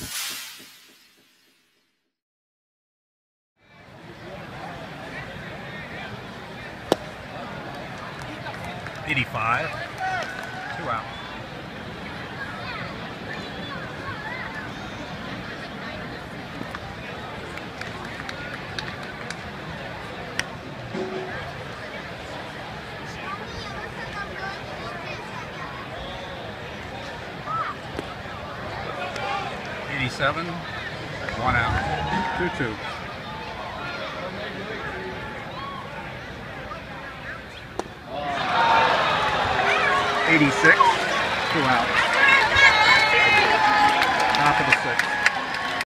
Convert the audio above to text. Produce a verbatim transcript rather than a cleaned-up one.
eighty-five, two out. eighty-seven, one out, two two. eighty-six, two out. Top of the sixth.